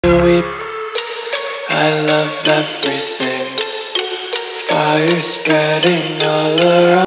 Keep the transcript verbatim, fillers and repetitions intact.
weep, I love everything. Fire spreading all around.